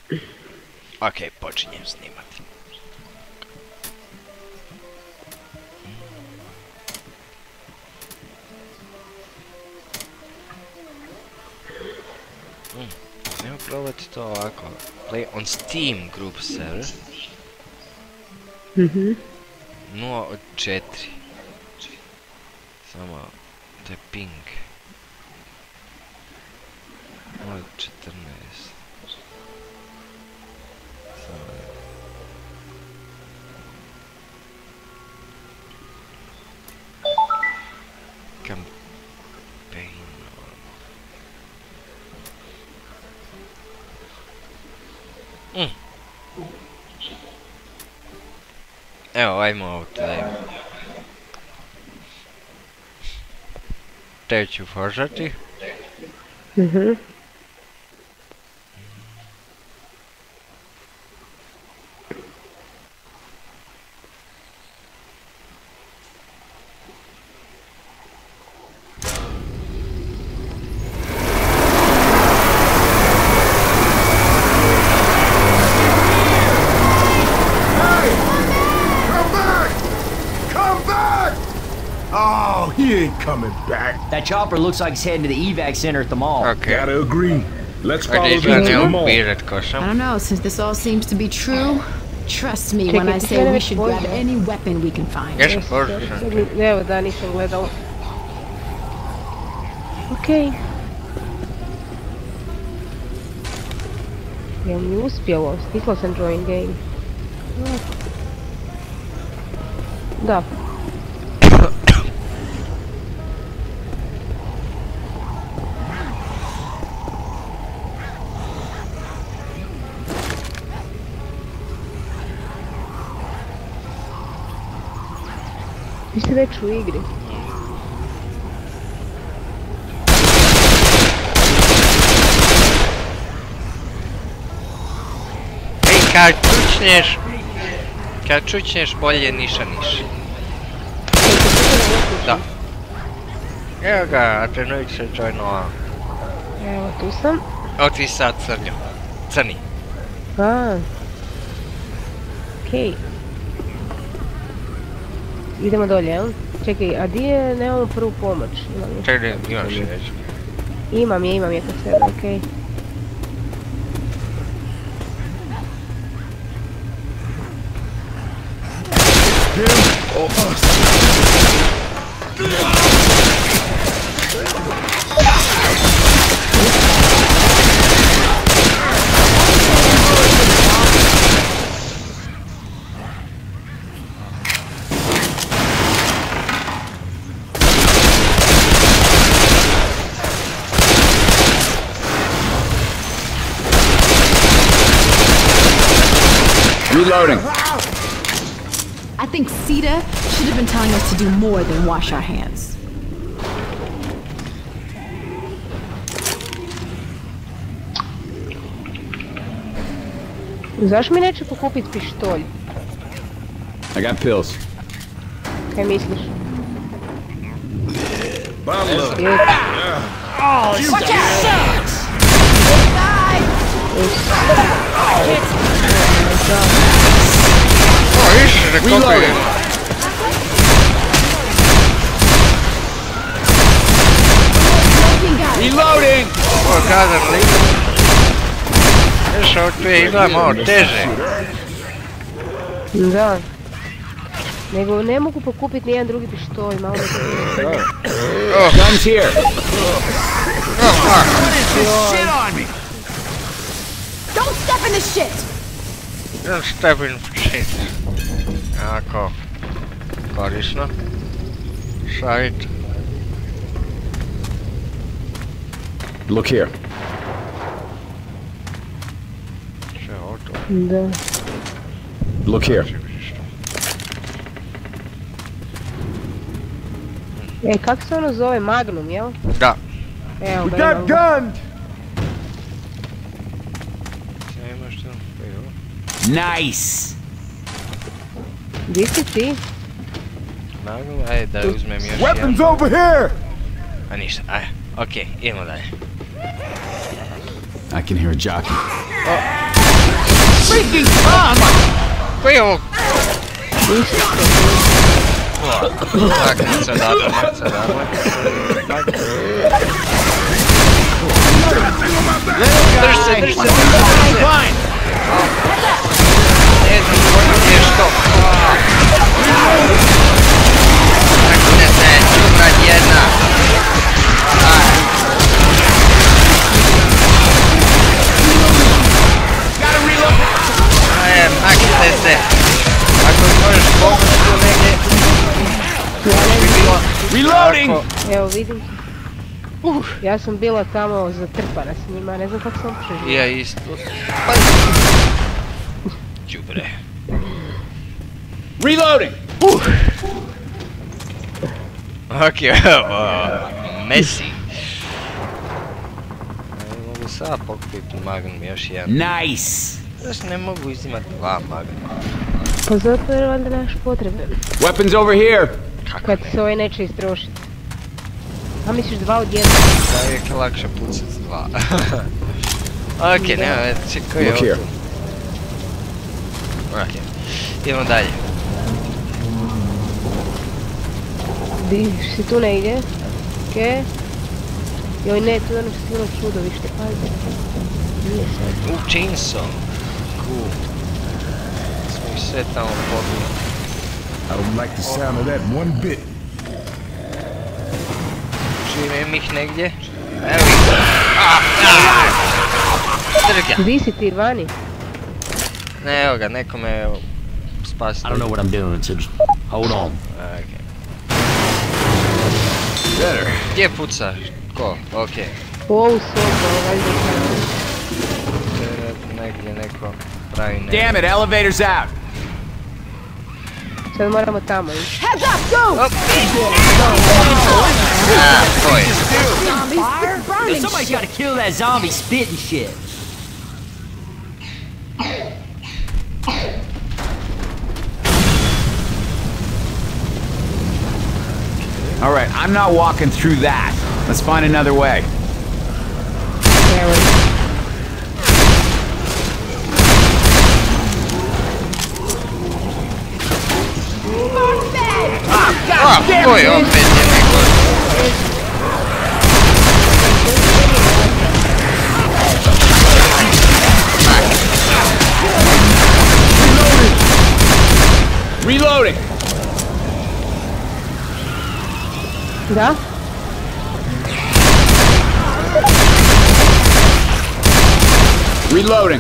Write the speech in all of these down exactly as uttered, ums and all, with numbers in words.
Okej, počinjem snimati. Mm. Evo probati to ovako. Play on Steam group server. Mhm. nula od četiri. Samo, to je ping. nula od četrnaest. Samo. Campaign. Mm. Evo, ajmo ovo tlaju. Te ću foržati. Mhm. Coming back. That chopper looks like it's heading to the evac center at the mall. Okay. Gotta agree. Let's follow Are them these to the mall. weird custom? I don't know, since this all seems to be true, trust me when I say we should grab any weapon we can find. Yes, of course. Evo da, nisam gledala. Okej. Jel mi uspjelo? Stisla sam join game. Da. Vi ste već u igri. Ej, kad čučneš, kad čučneš bolje niša niš. Da. Evo ga, Atrenović se joinova. Evo, tu sam. Evo ti sad crnjo. Crni. A. Okej. Idemo dolje, jel? Čekaj, a di je, nemamo prvu pomoć? Imam je. Čekaj, imaš je već. Imam je, imam je kod sebe, okej. Reloading. I think Sita should have been telling us to do more than wash our hands. Zašto mi neće pokupit pištolj? I got pills. Kaj misliš? Bomb Je. Watch out! O, više, ne koliko je. Reloading! O, gazan lik. Još ovo tu je izgleda malo teže. Da. Nego ne mogu pokupit nijedan drugi pištolj, malo mi se... Oh, Guns here. oh, fuck. Shit on me. Don't step in the shit! Don't step in shit. Jako korisno. Savjet. Look here. Sve ovo to. Da. Look here. E, kak se ono zove? Magnum, jel? Da. Evo We ga, got imam ga. gunned! Sve imaš tu. Evo. Nice. Gdje si ti? Nago, ajde da uzmem još Weapons jedan. over here! A ništa, ajde. Okej, idemo dalje. I can hear a jockey. O, freaking come! Koji je ovo? Tak, nic odatle, nic odatle. Drž se, drž se, drž se. Ne znam, gdje je što. Tako ne se, čubrad jedna. Aje, makite se. Ako mi možeš pomoći tu negdje. Reloading! Evo vidim. Ja sam bila tamo zatrpana s njima, ne znam kako sam preživjela. Ja isto. Đubre. Reloading! Okej, Messi. Ne mogu sad pokupiti magnum još jedan. Nice! Zašto ne mogu uzimati dva magnuma? Pa zato jer valjda nemaš potrebe. Weapons over here! Kad se ovaj neće istrošiti. A misliš dva od jedna? Da je uvijek lakše pucat s dva. Okej, nema već, čekaj je ovo tu. Okej, idemo dalje. Di si tu negdje? Okej. Joj ne, tu nam se sigurno čudovište, pazi. Nije sad. U, chainsaw. Cool. Smo ih sve tamo pobili. I don't like the sound of that one bit. Živim ih negdje. Evo ih. Ah, ah. Drga. Di si ti, vani? Ne, evo ga, neko me spasio. I don't know what I'm doing, so just hold on. Okej. Gdje puca? Ko? Okej. U ovu sobu, valjda tamo. Negdje neko pravi ne. Damn it, elevator's out! Sad moramo tamo ići. Ah, to je. Hey, somebody's gotta kill that zombie spitting shit. Alright, I'm not walking through that. Let's find another way. Ah, to je opet je neko. Reloading! Da? Reloading!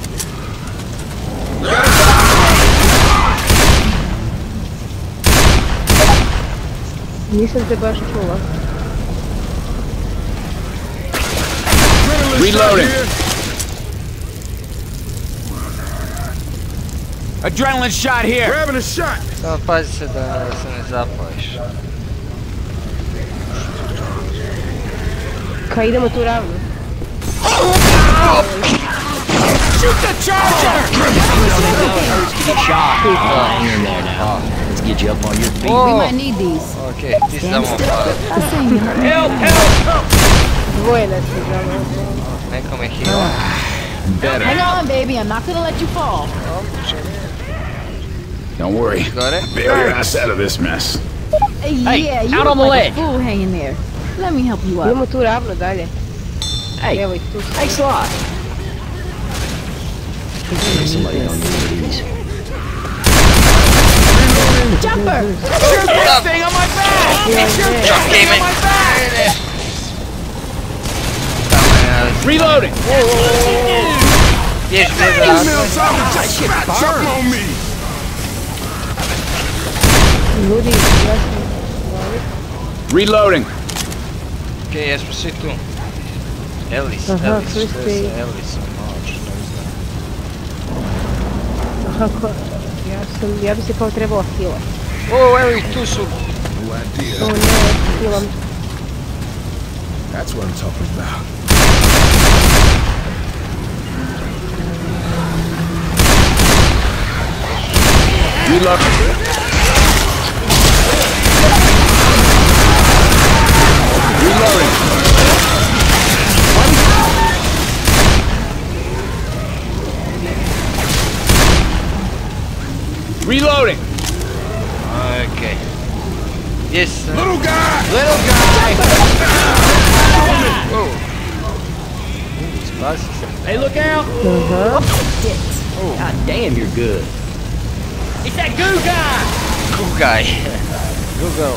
Nisam te baš čula. Reloading! Adrenaline shot here! Grabbing a shot. Samo pazi se da se ne zapališ. Ka idemo tu ravno. Shoot the charger! Shot. Hang in there now. Let's get you up on your feet. We might need these. Okej, ti samo pali. Help! Help! Dvoje nas je znamo. Neko me hila. Better. Hang on, baby. I'm not gonna let you fall. Don't worry. Got it? Bail your ass out of this mess. Hey, yeah, you out look on the like ledge. a fool hanging there. Let me help you up. Idemo tu ravno dalje. Hey, Evo ih tu. thanks a lot. Somebody on your knees. Jumper! Shoot this thing on my back! Shoot this Chuck thing game on it. my back! Reloading! Bježi, bježi, Chuck on me. Ljudi, ja sam... Reloading! Okej, jesmo svi tu. Ellis, Aha, Ellis, svi što ste- je sa Ellisom? Moš, ne znam. Aha, ko... Ja sam... Ja bi se kao trebala healat. O, evo ih, tu su. No idea. O ne, healam. That's what I'm talking about. Reloading! Reloading! Reloading. Okay. Yes. uh, Little guy! Little guy. Oh. Spasi se. Hey, look out! Aha. God damn, you're good. It's that goo guy! Cool guy. Google.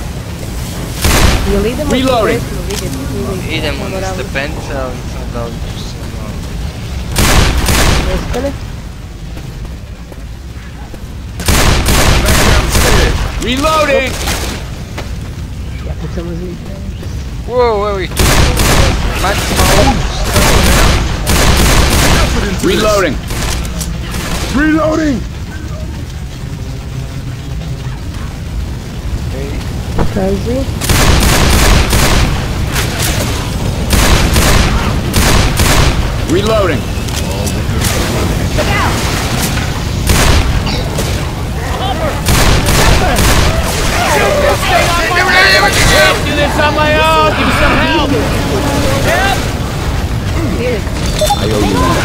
Jel idemo Reloading. desno vidjeti ili... Idemo na moramo- stepence, ali sad da li ću se malo... Nestane? Back downstairs. Reloading. Ja pucam u zid. Wow, evo ih tu. Maksimalno. Effort into this. Reloading. Reloading! Kazi. Reloading. Do this on my own! Give me some help! Help! Gdje je? I owe you one.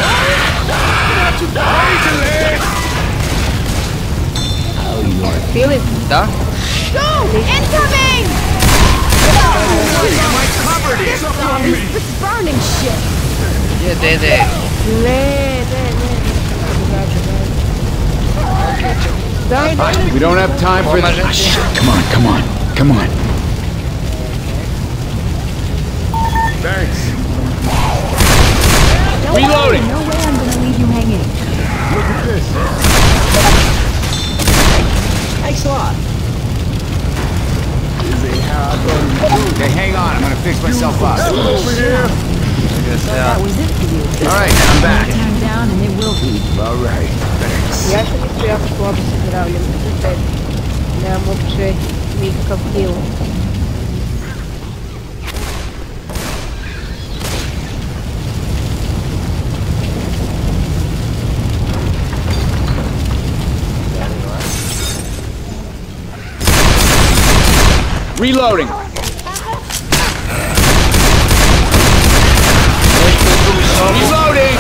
Filip? Da? Incoming! Burning shit! Gdje, dede? Ne, ne, ne. Daj, daj. We don't have time for Pomažem that. ti. Come on, come on, come on. Thanks. Reloading. No way I'm gonna leave you hanging. Look at this. Thanks a lot. This ain't how I thought it would do. Okay, hang on. I'm gonna fix myself up. Over here. That was it for you. All right, I'm back. Time down and it will be. All right. Thanks. Ja sam isto jako slabo se zdravljam. Opet, nemam uopće nikakav heal. Reloading. Reloading.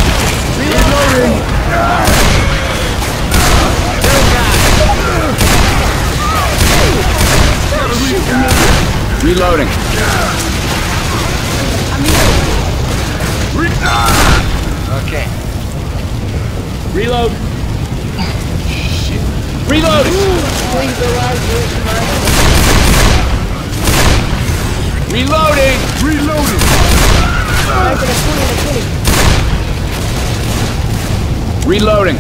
Reloading. Okay. Reload. Reloading. Reloading. Reloading. Ajde, ne puni, ne puni. Reloading.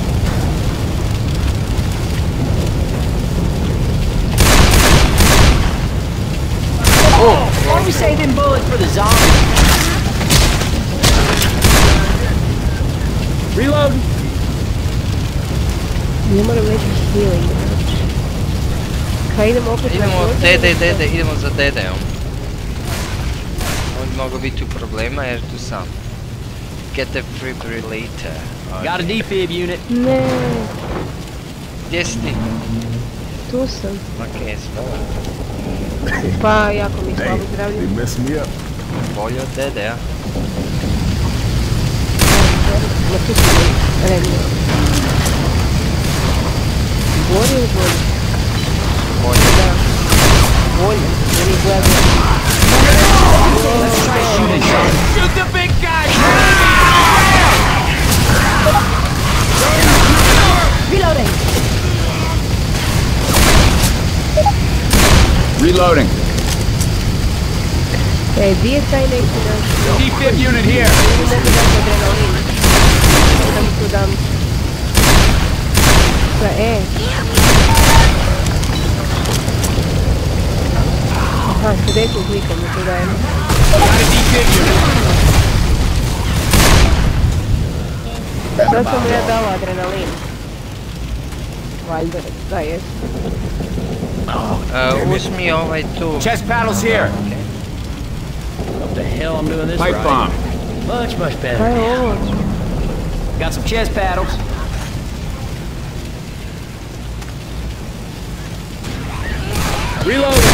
Why are we saving bullets for the zombies? Reload! Ne moram neki healing. Kaj idemo opet na Idemo, gozdu? dede, dede, idemo za dedejom. On mogu biti u problema jer tu sam. Get the defibrillator. Got a defib unit. Ne, Gdje si ti? tu sam. Ok, sve. Pa, jako mi Hey, slabo they zdravlje. messed me up. Bolje od dedeja. Ma tu sam redno. Bolje ili bolje? Bolje. Da. Bolje. Meni gleda. Shoot the big guy! Reloading! Reloading. Ej, di je taj neki naš? Defib unit here. Ne mogu dati adrenalin. Da mi tu dam. Šta, e? Aha, s desnim klikom mi tu dajem. Got a defib unit. Sad sam mu ja dala adrenalin. Valjda, da je. Uh, uzmi ovaj tu. Chest paddles here. What the hell I'm doing this Pipe right? bomb. Much, much Šta better. je ovo? Got some chest paddles. Reload!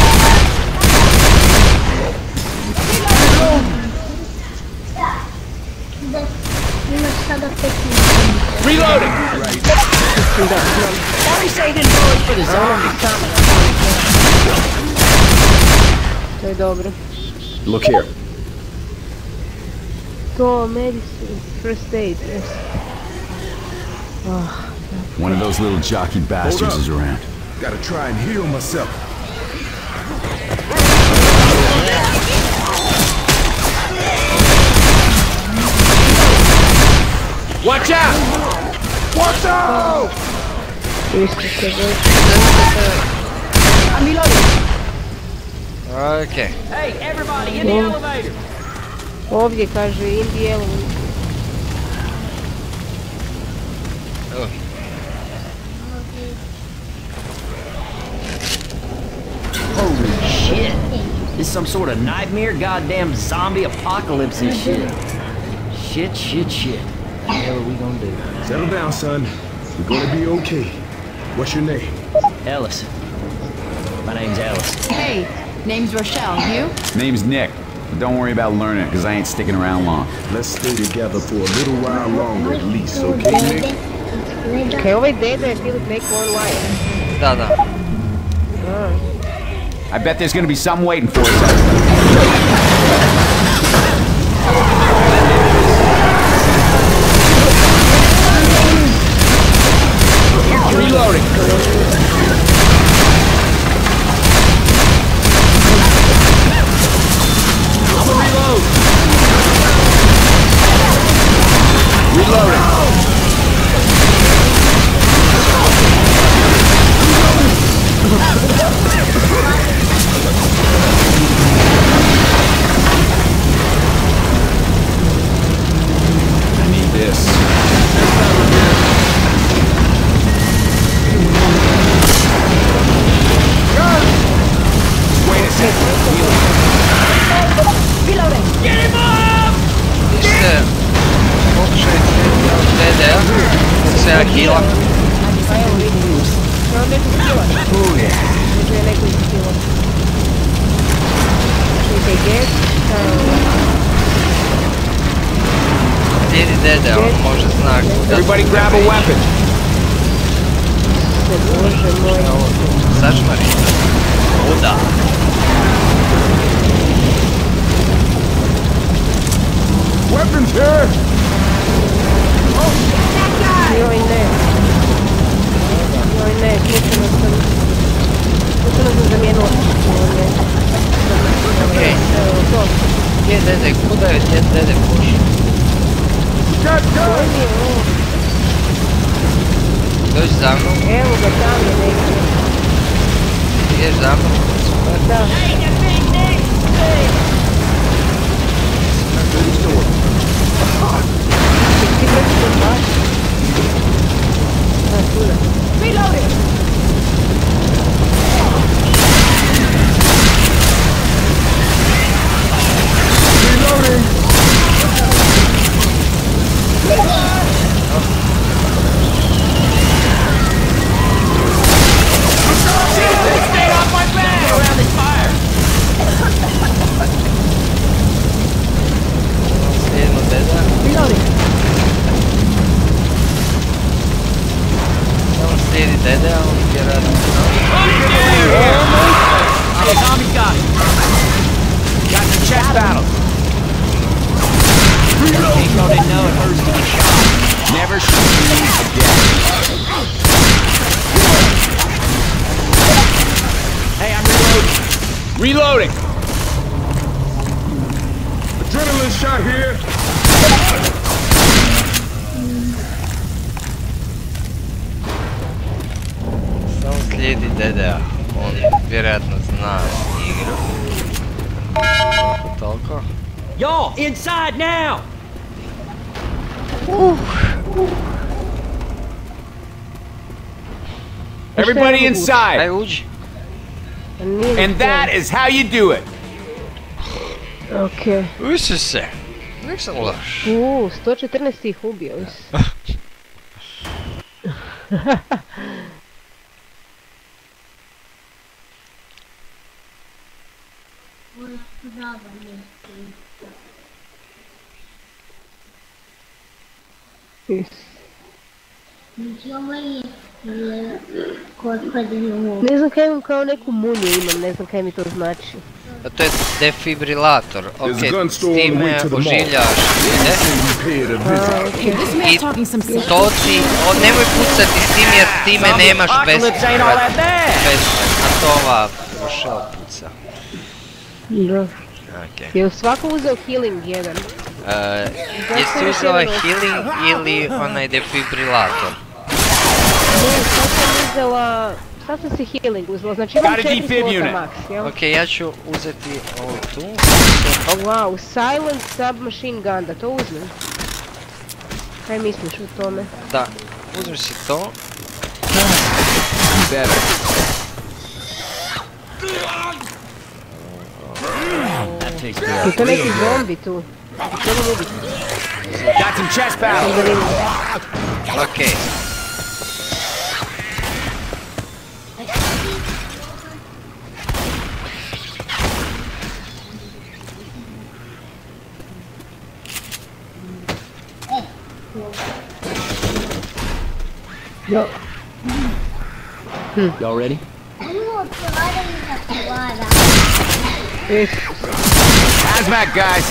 Reloading. Mislim da znam. To je dobro. Look here. To medicine, first aid, yes. Oh, One of those little jockey bastards is around. Gotta try and heal myself. Watch out! Watch out! isto se već. I'm reloading. Okej. Hey, everybody, in the elevator! Ovdje kaže Indijel. Oh. Holy shit! This some sort of nightmare, goddamn zombie apocalypse and shit. Shit, shit, shit. What the hell are we gonna do? Settle down, son. We're gonna be okay. What's your name? Ellis. My name's Ellis. Hey, name's Rochelle. You? Name's Nick. But don't worry about learning it, because I ain't sticking around long. Let's stay together for a little while longer at least, okay, Nick? Kaj ovaj dede je Filip neko online? Da, da. I bet there's gonna be something waiting for us. Reloading! I'm gonna reload! Reloading! I need this. Wait a second. Reloading. Niste pokušajte od dede, se ja healam. Pa evo vidim. Ja neko skila. Možda je neko skila. Čekaj, get. Slijedi dede, on može znak. Everybody grab a weapon! Bože moj. Sačmari. Oda. Weapons here! Joj ne. Joj ne, slučajno sam. Slučajno sam zamijenila. Okej. Evo to. Gdje je dede? Kuda je gdje dede pošao? Koji mi je ovo? Dođi za mnom. Evo ga tam je neki. Ideš za mnom. Super. Da. Ti preti to baš. Da, tuda. Reloading. Reloading! Stay off my back! Around this fire! Slijedimo dede. Reloading. On slijedi dede, a on vjerojatno zna. The zombie got it! Got some chest battles! Nico didn't know it hurts to get shot. Never shoot me again. Hey, I'm reloading! Reloading! Adrenaline shot here! Samo slijedi dede, on vjerojatno zna igru. Toliko, toliko. Y'all, inside now! Everybody inside. Aj uđi. And that is how you do it. Okej. Ususe. Nek sam loš. Uuu, sto četrnaest ih ubio. Is. Ne znam kaj imam, kao neku munju imam, ne znam kaj mi to znači. A to je defibrilator, ok, There's a gun s store on the time way to the mall. oživljaš ljude. We paid a visit. Hey, this man's talking some sense. To ti, o, nemoj pucati s tim jer time nemaš bez, Apocalypse ain't all that bad. bez, a to ova Rochelle puca. Da. Ok. Je u svako uzeo healing jedan? Uh, jesi uzela healing ili onaj defibrilator? Ne, sad sam uzela... Sad sam si healing uzela, znači imam Got a četiri defib slota unit. max, jel? Ok, ja ću uzeti ovu tu. Oh, wow, silent submachine gun, da to uzmem. Kaj misliš o tome? Da, uzmi si to. Better. That takes care I to neki zombi tu. Trebam ubiti. Got some chest power. Da vidim. Ok. Jo. Y'all ready? Hazmat guys.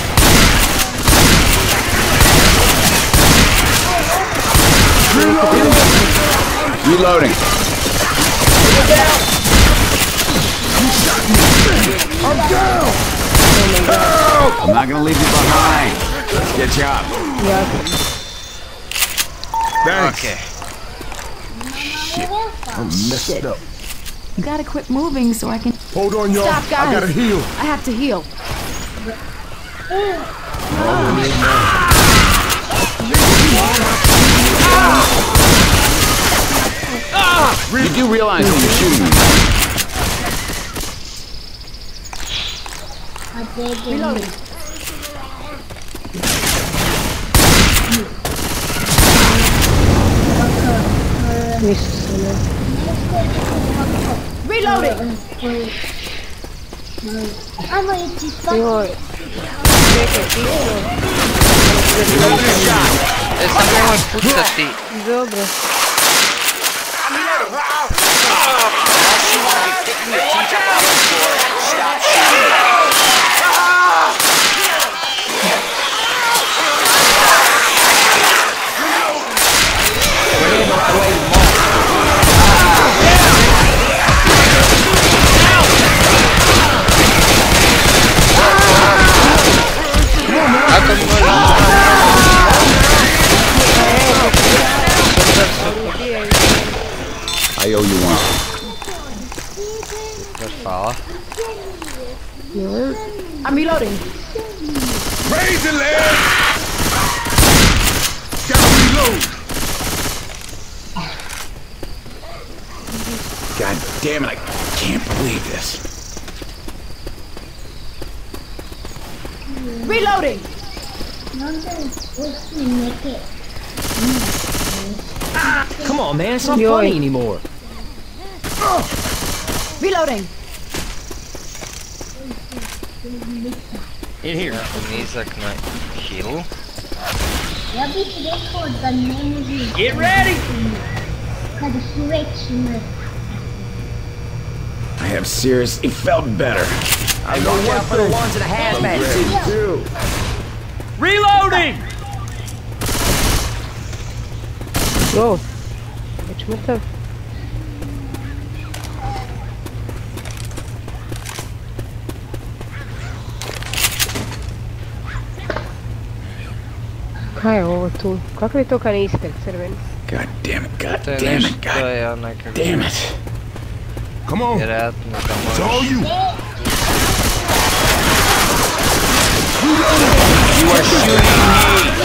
Reloading. I'm not gonna leave you behind. Let's get you up. Ja sam. Thanks. Ok. I'm messed up. You gotta quit moving so I can. Hold on, y'all. Stop, guys. I gotta heal. I have to heal. You do realize when you're shooting me. Reloading. Isuse, ne. Reloading. Joj. Čekaj, ti E, sam nemoj pucati. Dobro. Ako mi možeš... I owe you one. Hvala. I'm reloading. Raise the leg. Gotta reload. God damn it, I can't believe this. Reloading. Come on, man. It's not Yo. funny anymore. Reloading. In here. Nizak na healu. Ja bih rekao da ne može Get ready. kada su već mrtvi. I have seriously felt better. I go work for the ones in the hazmat suits. Reloading. Jo. Već mrtav. Kaj je ovo tu? Kakav je to kanister crven? God damn it, god To je damn nešto, it, to god je onaj kako... damn it. Come on. Vjerojatno da It's all možeš... you. You are shooting me.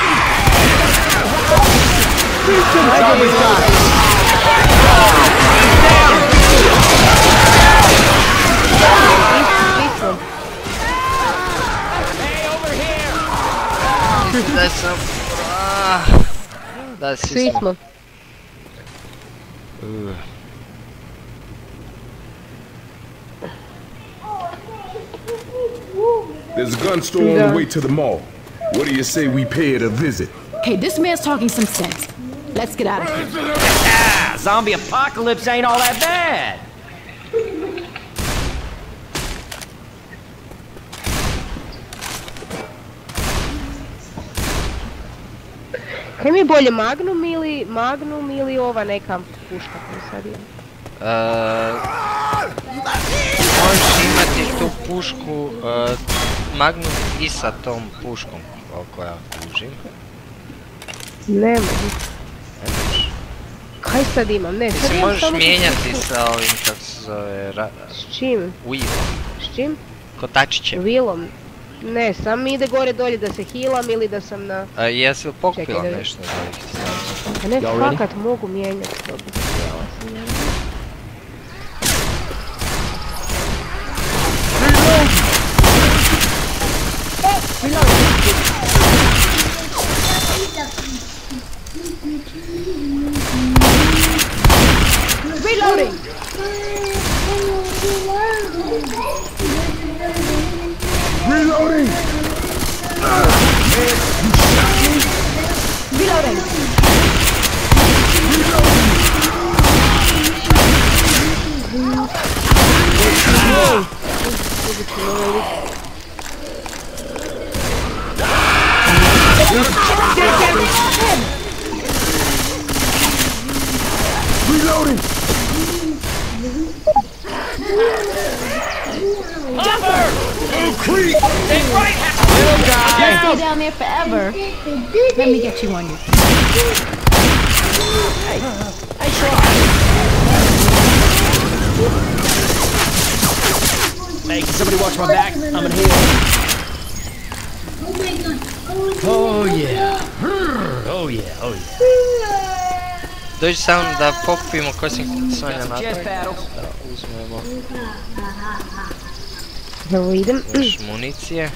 Da sam... Ah, da si... Svi smo. Uh. There's a gun store on the way to the mall. What do you say we pay it a visit? Hey, this man's talking some sense. Let's get out of here. Ah, zombie apocalypse ain't all that bad. Kaj mi je bolje, Magnum ili, Magnum ili ova neka puška koju sad imam? Uh, možeš imati tu pušku, uh, Magnum i sa tom puškom, koliko ja kužim. Ne mogu. Kaj sad imam? Ne, sad Ti imam možeš samo... mijenjati sa ovim, kako se zove, ra... S čim? Wheelom. S čim? Kotačićem. Wheelom. Ne, sam mi ide gore dolje da se healam ili da sam na... A jesi li pokupila Čekaj, da- nešto za ovih stavci? A ne, Y'all ready? fakat mogu mijenjati to bi htjela sam. ja. Reloading! Reloading! Reloading! Reloading! Creep! Little guy! Can't stay down there forever. Let me get you on your... Hey, I Hey, can somebody watch my back? I'm gonna heal. Oh my god. Oh yeah. Oh yeah. Oh yeah. Dođi samo da pokupimo ko sam Sonja Got some chest napravio. paddles. Da uzmemo Evo idem. još municije.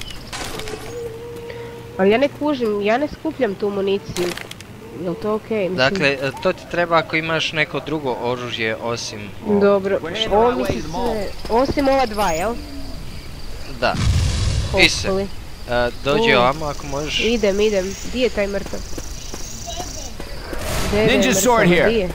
Ali ja ne kužim, ja ne skupljam tu municiju. Jel to okej? Mislim, Dakle, to ti treba ako imaš neko drugo oružje osim... ovog. Dobro, ovo mi se sve... Osim ova dva, jel? Da. Ise, Hopefully. e, dođi U. ovamo ako možeš. Idem, idem. Di je taj mrtav? Gdje je Ninja mrtav? sword here. Di je?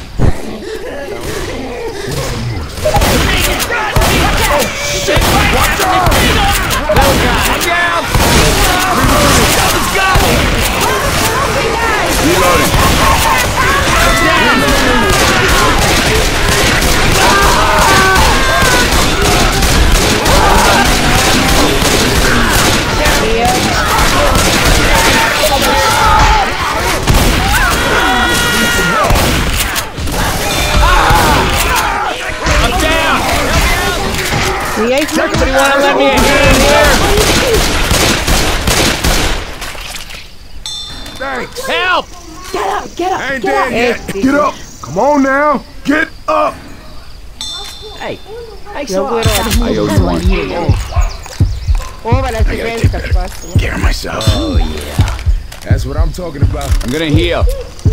Ja ih mogu... Somebody wanna let me a hand here? Thanks! Help! Get up, get up, Ain't get up! dead yet. Esti. Get up! Come on now! Get up! Hey, thanks a Mogu lot. vjerovati. I owe you one. Ova nas je ženska spasila. Care of myself. Oh yeah. That's what I'm talking about. I'm gonna heal.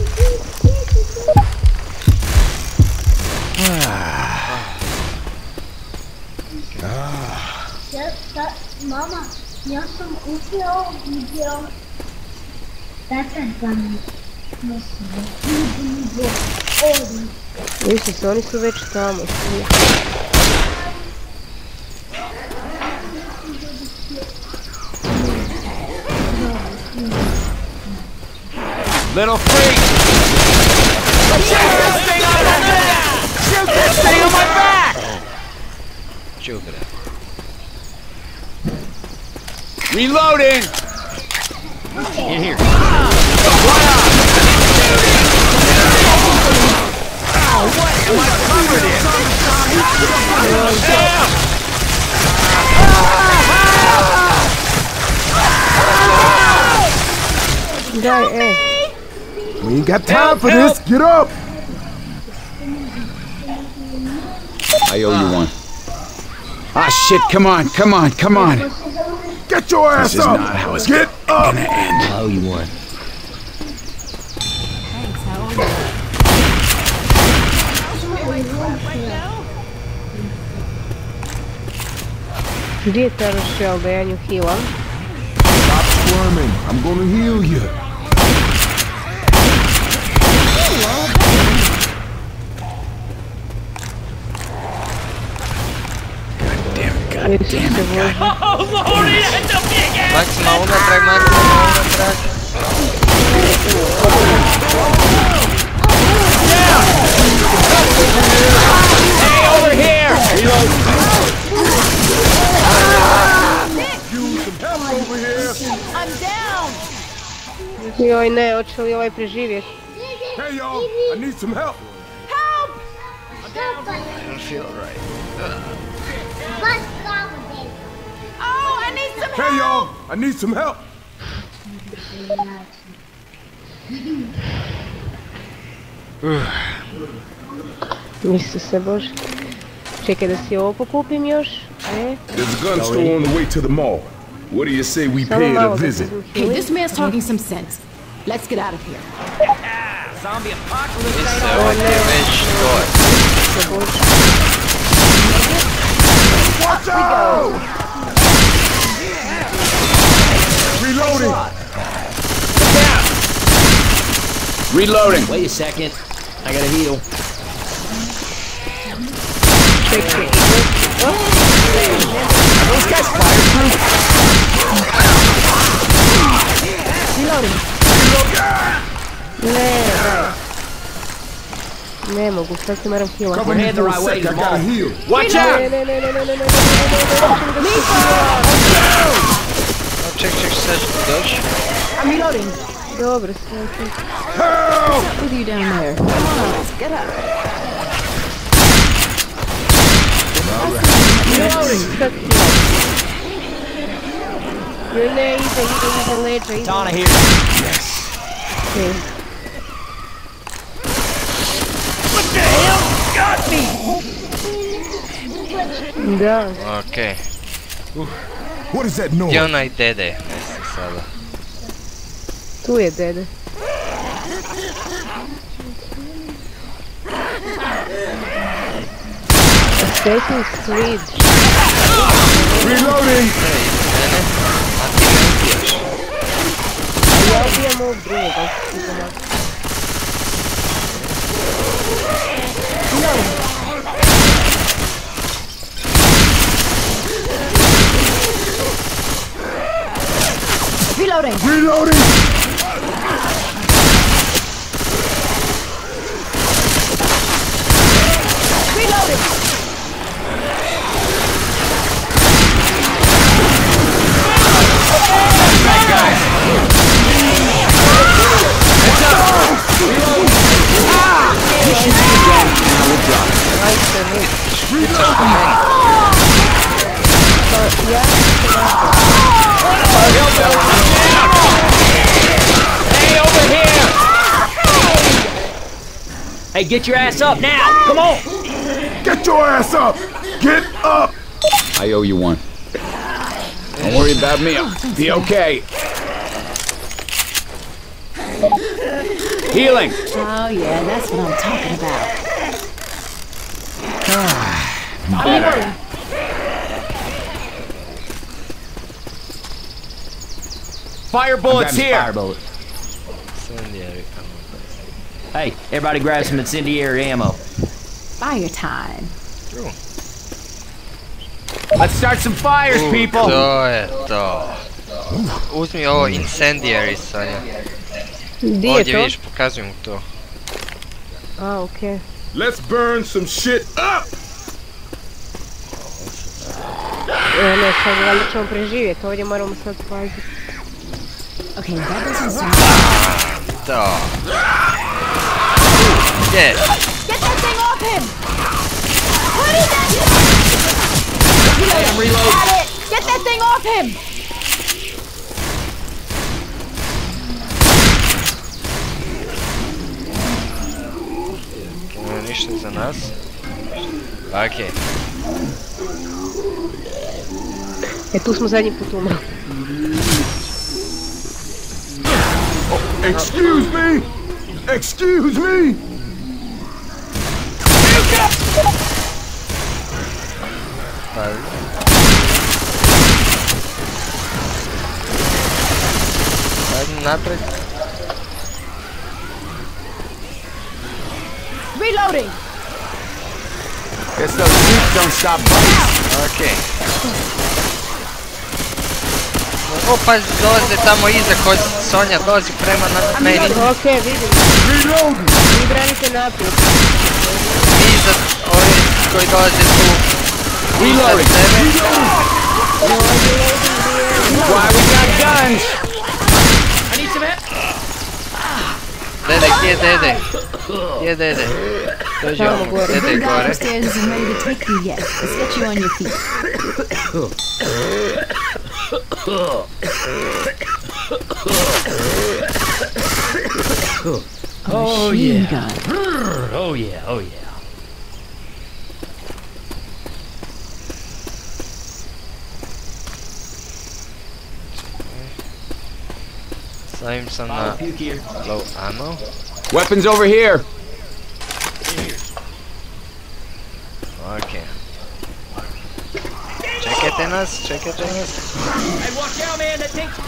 Ja, ta, mama, ja sam uspio video tata za me. Mislim, video ovdje. Više se, oni su već tamo. svi. Little freak! Shoot this thing on my back! Shoot this thing on my back! Đubre. Reloading! In here. Daj, e. We ain't got time for this. Get up! I owe you one. Ah, shit, come on, come on, come on. Get your ass This is up! not how it's Get up! gonna end. I owe you one. Thanks, how old are you? Gdje je ta Rochelle da ja nju healam? Stop squirming. I'm gonna heal you. Isuse Bože. Maksima unatrag, maksima unatrag. Hey, over here! I'm down! Joj ne, hoće li ovaj preživjeti? Hey y'all, I need some help. Help! I don't feel right. What's wrong with it? Oh, I need some Hey y'all, I need some help. Isuse Bože. Čekaj da si ovo pokupim još. E? There's a gun store on the way to the mall. What do you say we Samo pay it malo a da visit? se Hey, this man's talking some sense. Let's get out of here. Zombie apocalypse Isuse, ain't ovo ti je već to. Isuse Bože. Watch out! Reloading. Reloading. Wait a second. I gotta heal. Čekaj. Those guys fireproof? Ne, daj. Ne mogu, sad se moram healat. Cover me for a sec, I gotta heal. Watch Ne, out! ne, ne, ne, ne, ne, ne, ne, ne, Ček, ček, sad ću ti doći. I'm reloading. dobro, sve ok. Help! With you down there. Come on, let's get up. Sad healat. Joj ne, ide, ide, ide leđa, ide. Tana here. Okej. Da, Okej. What is that Gdje noise? onaj dede? Ne znam sada. tu je dede. Assassin's Creed. Reloading. Mene? A ti me ubijaš. A ja ubijam ovog drugog. Reloading. Reloading. Reloading. Hey, over here! Hey, get your ass up now! Come on! Get your ass up. Get up. I owe you one. Don't worry about me. I'll be okay. Healing. Oh yeah, that's what I'm talking about. Better. Fire bullets grabbing here! fire bullet. Incendiary ammo. Hey, everybody grab some incendiary ammo. Fire time. True. Let's start some fires, U, people. to je to. Uzmi ovo incendiary, Sanja. Gdje je Ovdje to? vidiš, pokazujem to. A, okej. Let's burn some shit up. E, ne, sad valjda ćemo preživjeti, ovdje moramo sad paziti. Okay, that doesn't sound. To. Gdje? Get that thing off him! What is that? Hey, I'm reloading. Got it! Get that thing off him! Nema ništa za nas. Okej. E, tu smo zadnji put umrli. Excuse me. Excuse me. Pazi. Ajde napred. Reloading! Guess those sheep don't stop bites. Okej. O, pa dolaze tamo iza, kod Sonja dolazi prema na meni. Okej, vidim. Vi branite naprijed. Iza ovi koji dolaze tu. Iza tebe. Why we got guns? I need some help. Dede, gdje je dede? Gdje je dede? Dođi ovamo, dede je The guy gore. upstairs isn't ready to take you yet. Let's get you on your feet. Oh Machine yeah. gun. Oh yeah, oh yeah. Stavim sam na low ammo. Weapons over here. Okej. Čekajte nas, čekajte nas. Hey, watch out, man! That thing's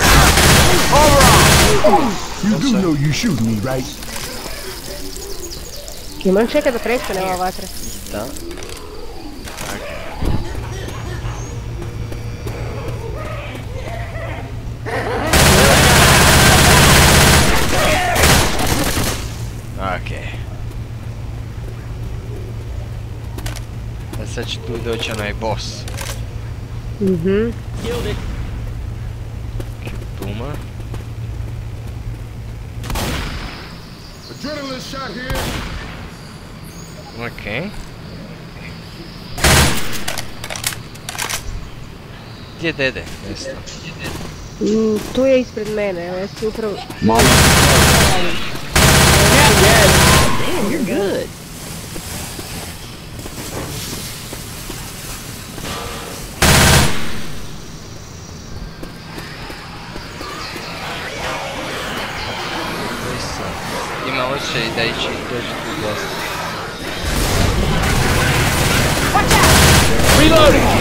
You do know you shoot me, right? Imam čekaj da prestane ova vatra. Da. Okej. Sad će tu doći onaj boss. Mhm. killed it. Tuma. Adrenaline shot here. Okej. Gdje je dede? Mjesto. Mm, tu je ispred mene, evo ja si upravo... Mom. Damn, you're good. Ima osjećaj da ići dođe tu boss. Reloading!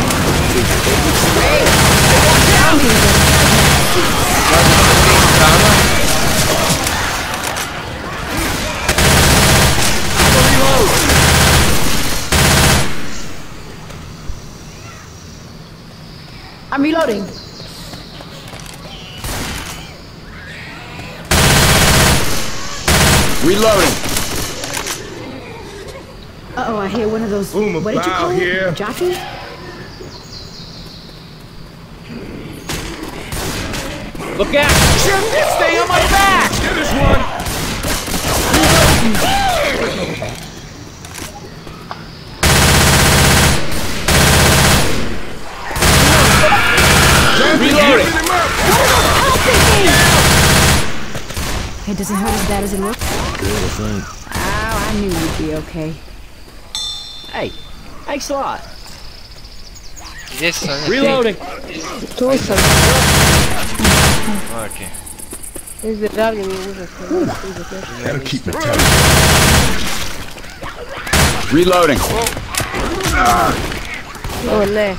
I'm reloading. Reloading. Uh-oh, I hear one of those, Boom, what did you about call here. it? Jockey? Look out! Stay on my back! Get this one! Reloading! It doesn't hurt as bad as it looks. Good, I think. Oh, I knew you'd be okay. Hey, thanks a lot. Gdje si Sonja? Reloading! Tu sam. Okej. Zdravlje mi je užasno. Gotta keep me tight. Reloading. O ne.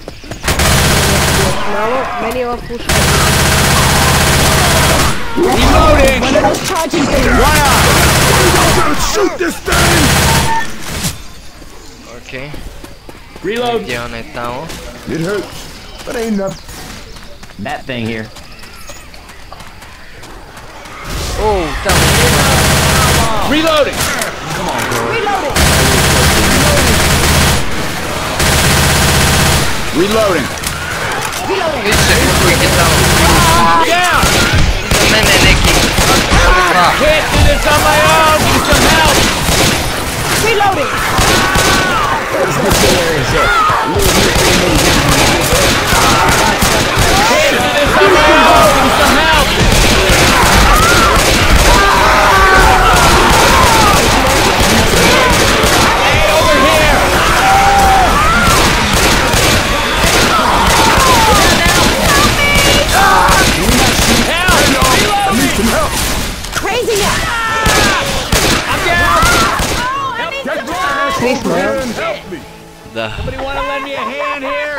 Malo, meni je ova puška. Reloading! One of those charging things. One up! Shoot this thing! Okej. Reload! Gdje je onaj tamo? It hurts, but ain't enough. That thing here. O, tamo. Reloading! Reloading. Više, kako ih je tamo. Down! Iza mene neki. Dva. Can't do this on my own! Need some help! Reloading! Can't do this on my own! Need some help! Hey, over here! Help! Crazy now! I'm down! Help! Svi smo, jel? Help me. Da. Somebody want to lend me a hand here?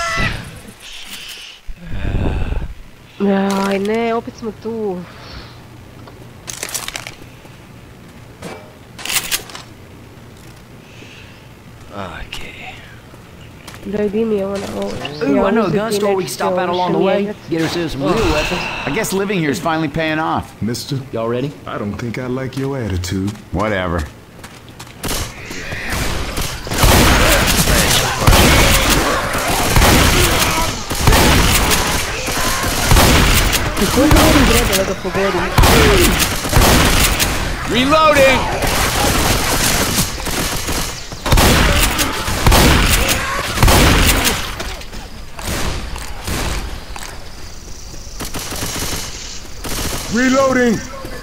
Aj ne, opet smo tu. Okej. Daj di mi ovo na ovo. Ooh, I know a gun store we can stop out along the way. Get ourselves some real weapons. I guess living here is finally paying off. Mister, Y'all ready? I don't think I like your attitude. Whatever. Reloading! Reloading!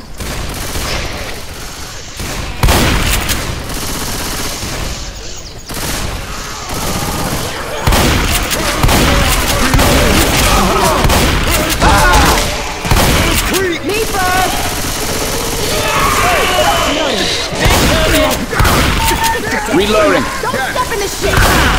Reloading. Don't step in this shit!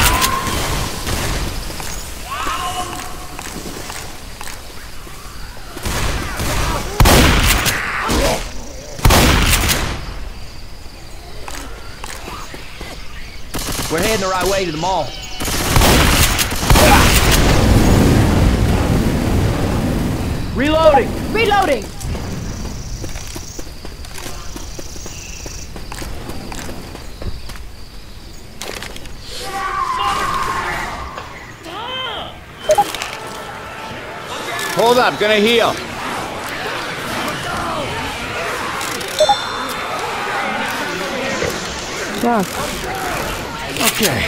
We're heading the right way to the mall. Reloading! Reloading! Hold up, gonna heal. Čak. Okay.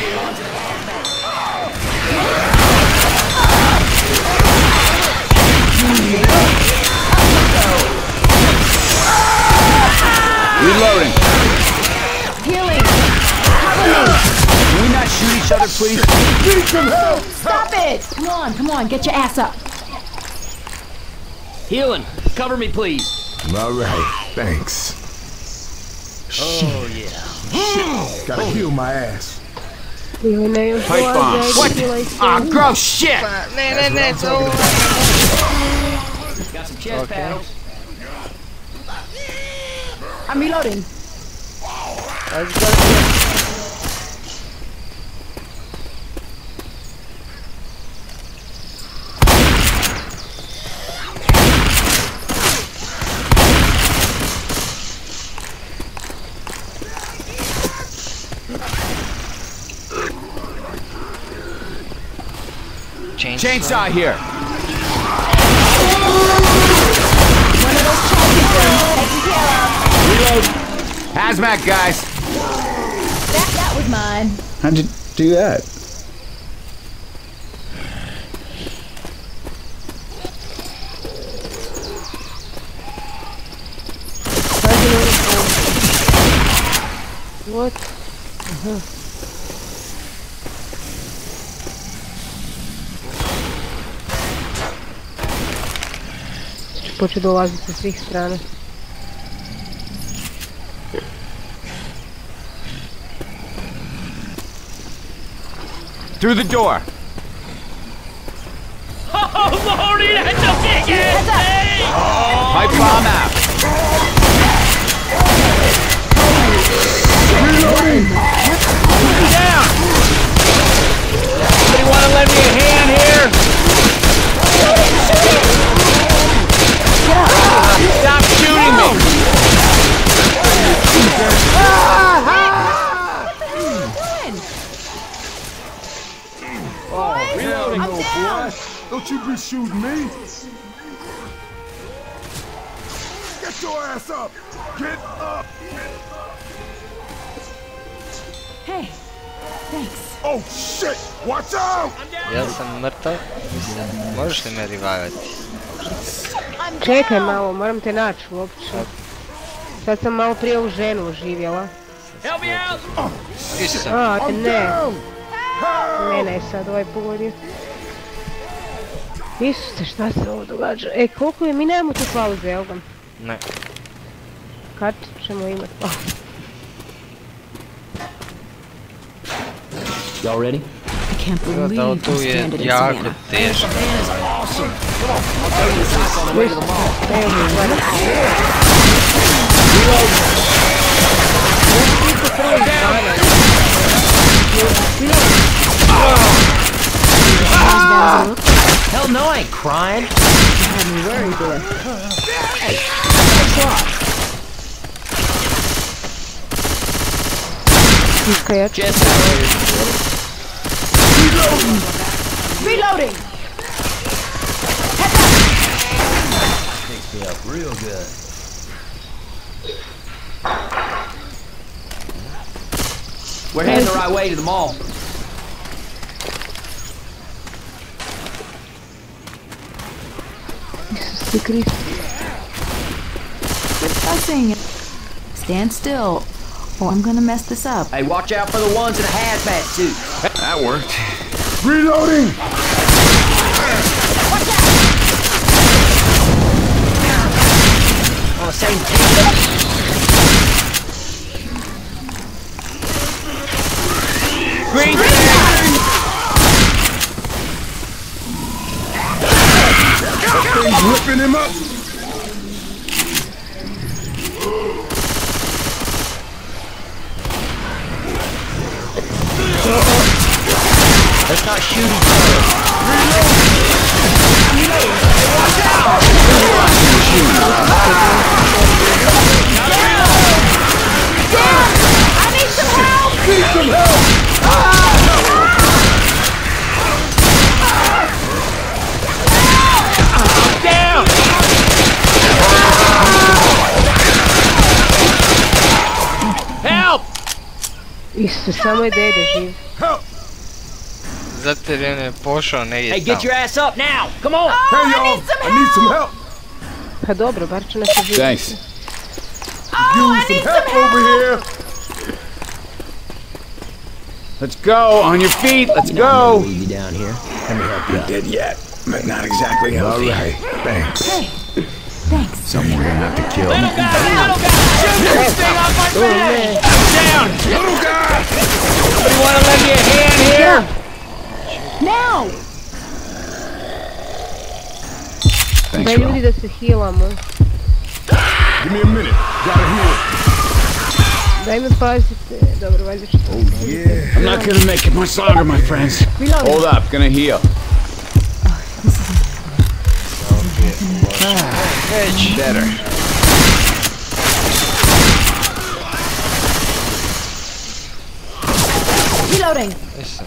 Reloading. Healing! Cover me! Can we not shoot each other, please? Need some help! Stop it! Come on, come on, get your ass up. Healing. Cover me, please. All right, thanks. Oh, yeah. Gotta heal my ass. Ili ne još Pipe bomb. dolaze, What? ajde, bila Ah, isto. gross shit! Ne, ne, ne, to... Got some chest Okay. paddles. I'm reloading. Let's go. Chainsaw. Chainsaw here. One of those charges taken care of. Reload. Hazmat, guys. That, that was mine. How'd you do that? What? Aha. Počeo dolaziti sa svih strana. Through the door. Oh, Lordy, that's a big ass thing! Pipe bomb out. Down! Somebody want to lend me a hand here? Stop shooting me! Oh, hell no, boy. Don't you be shooting me. Get your ass up. Get up. Hey, thanks. Oh, shit. Watch out. Ja sam mrtav. Možeš li me revivati? Čekaj malo, moram te naći uopće. Sad sam malo prije ovu ženu oživjela. Help me out! Isam. A, ne. Down. Mene je sad ovaj pogodio. Isuse, šta se ovo događa? E, koliko je? Mi nemamo tu pauze, jel ga? Ne. Kad ćemo imati pauze? Y'all ready? I can't believe Da, I'm tu je stranded in jako Savannah. teško. Awesome. Come on, I'll tell you the sights on the way to the mall. Evo, gledaj. Down! know I ain't crying. You had me worried there. Hey, what's up? He's kayak. Just out here. Reloading! Reloading! Heads up! Picks me up real good. We're heading the right way to the mall. Jesus Christ. Quit fussing. Stand still, or I'm gonna mess this up. Hey, watch out for the ones in a hazmat suit. That worked. Reloading! On the same team. Green Thing's whipping him up. Let's not shoot each other. Watch out! I need some help! Need some help! Down! Help! Isto, samo je dede živ. Zato jer je pošao negdje Hey, get tamo. your ass up now! Come on! Oh, Hey, I y'all! need some I need some help! Pa dobro, bar ću nešto živjeti. Thanks. Oh, I Use need some some help help! over here! Let's go. On your feet. Let's go. Leave you down here. Let me help you Not out. dead yet, but not exactly healthy. All right, thanks. Hey, thanks. Someone gonna have to kill me. Little guy! Little guy! Shoot this thing off my back! Down! Little guy! You wanna lend me a hand here? Now! Thanks, Daj Ro. ljudi da se healamo. Give me a minute. Gotta heal. Daj me pazite. Dobro, valjda ću to. Oh, yeah. I'm not gonna make it much longer, my friends. Reloading. Hold up. Gonna heal. Već. Better. Reloading. Isto.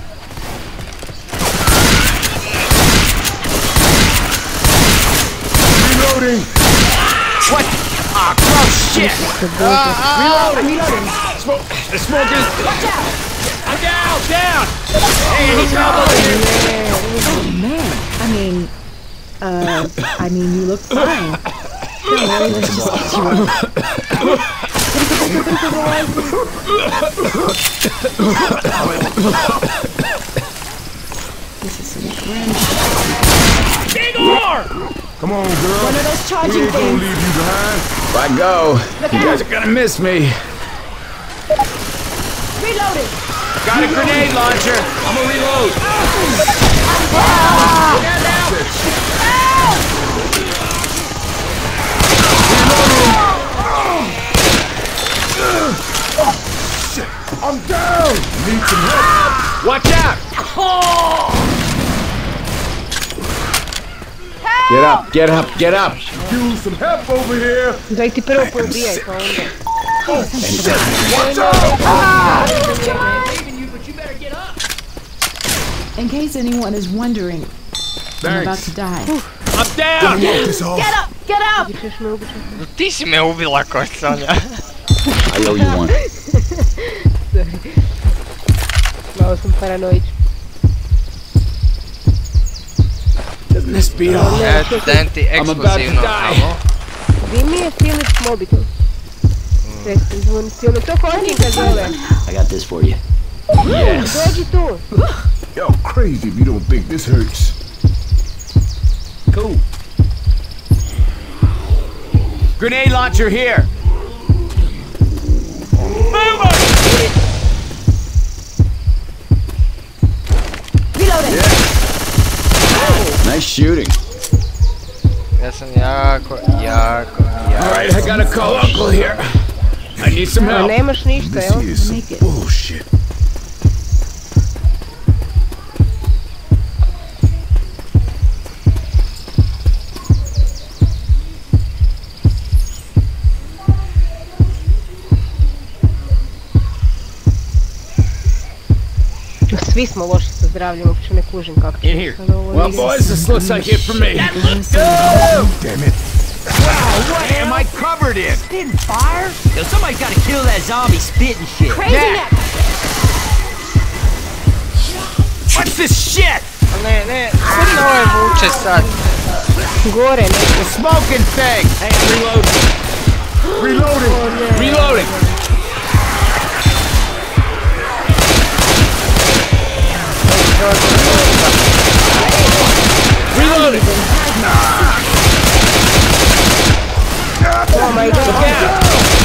Reloading. What? Ah, gross shit! Reloading. Reloading. Smoke. The smoke is. Watch out! I'm down! Down! Hey, I need some help over here! Oh man. I mean, uh, I mean, you look fine. Don't worry, let's just get you up. This is some grim. Igor! Come on, girl. One of those We charging ain't gonna things. leave you behind. If I go, you guys are gonna miss me. Reloading. Got a grenade launcher! I'm gonna reload! I'm down. Need some help. Watch out! Get up. Get up. Get up. Use some help over here. Daj ti prvo poubijaj, pa onda. Watch out. In case anyone is wondering, I'm about Thanks. to die. I'm down! Walk this off. Get up! Get up! Ćeš me ubiti. Ti si me ubila kod Sonja. I owe you one. Malo sam paranoič. Doesn't this beat all? Ja dajem ti eksplozivno ammo. Di mi je Philips mobitel? Čekaj, zvoni silno. To Horkinga zove. I got this for you. Dođi tu. Yo, crazy if you don't think this hurts. Cool. Grenade launcher here! Reloading! Nice shooting. Ja sam jako, jako, jako... Alright, I gotta call Uncle here. I need some A help. nemaš ništa, This jel? here is some Make it. bullshit. Svi smo loši sa zdravljem, uopće ne kužim kako će In here. sad ovo Well, ide. boys, this looks like it for me. Damn it. Wow, what am I covered in? Spitting fire? Yo, somebody's gotta kill that zombie spitting shit. Jack! What's this shit? Ne, ne, sve to ovaj vuče sad. Gore neko. The smoking thing! Hey, I'm reloading. Reloading! Reloading! Reloading. Oh my god. Look out!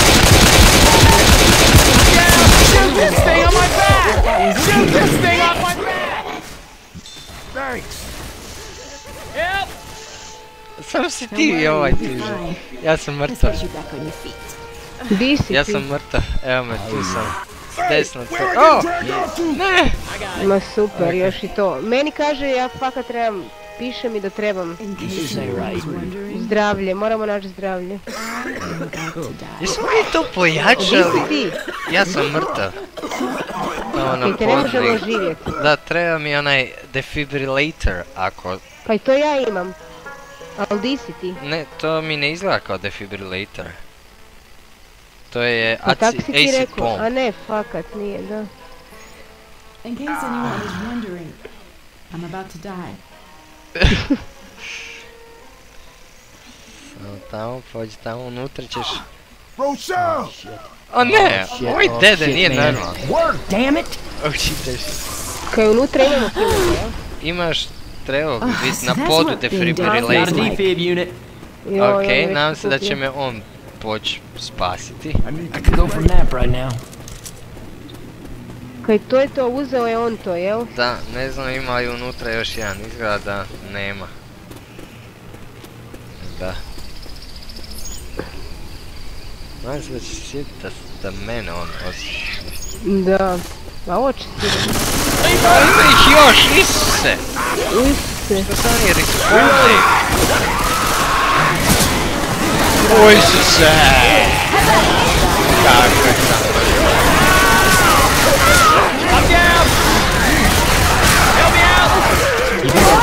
Shoot this thing on my back! Shoot this thing on my back! Thanks. Help! Samo si ti i ovaj ti. Ja sam mrtav. Get you back on your feet. Di si Ja ti? sam mrtav. Evo me, tu sam. Desno to. O! Ne! Ma super, još i to. Meni kaže ja fakat trebam, piše mi da trebam In case anyone was wondering, zdravlje, moramo naći zdravlje. I'm about to die. Jesmo mi to Di pojačali? si ti? Ja sam mrtav. Evo na Kaj te ne možemo podli. živjeti. Da, treba mi onaj defibrillator ako... Pa i to ja imam. Ali di si ti? Ne, to mi ne izgleda kao defibrillator. To je Pa tak aci- si ti acid rekao. bomb. A ne, fakat nije, da. In case anyone was wondering, I'm about to die. Samo tamo, pođi tamo, unutra ćeš... Rochelle! O ne, shit, ovaj oh, dede shit, nije man. normalan. Work, damn it! Očitaš. Kaj unutra imamo kimono, jel? Imaš, trebao bi Oh, biti so na that's podu what being Not a defibrillator. Like- defib unit. Joj, on je Okej, već nadam se da kupio. će me on poći spasiti. I need to I could go for a nap right now. Kaj to je to, uzeo je on to, jel? Da, ne znam ima li unutra još jedan, izgleda da nema. Da. Nadam se da će se sjetiti da, da mene on osjeća. Da. Ma oči si. Ima ih još, Isuse! Isuse. Što sam oni respawnali? O Isuse! Kako je sam I'm down! Help me out!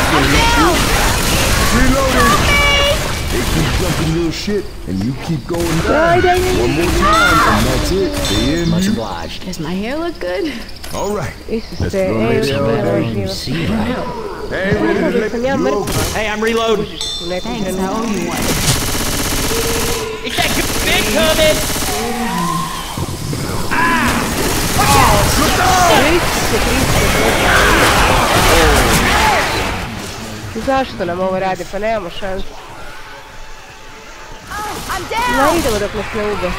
reloading! They keep jumping little shit, and you keep going down. One more time, and that's it. The end. Much You. obliged. Does my hair look good? All right. Isuse, Let's ej, go let još it je all ovo down. živo. See right. Hey, ready to let Sam ja you mrtva go? Hey, I'm reloading. u nekom Thanks, I trenutku. owe you one. Is that big coming? Isuse, Kriste. Zašto nam ovo rade? Pa nemamo šanse. No, idemo dok nas ne ube.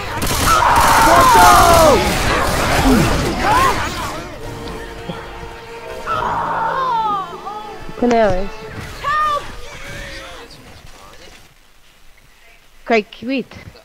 Pa nema veze. Kaj kvit?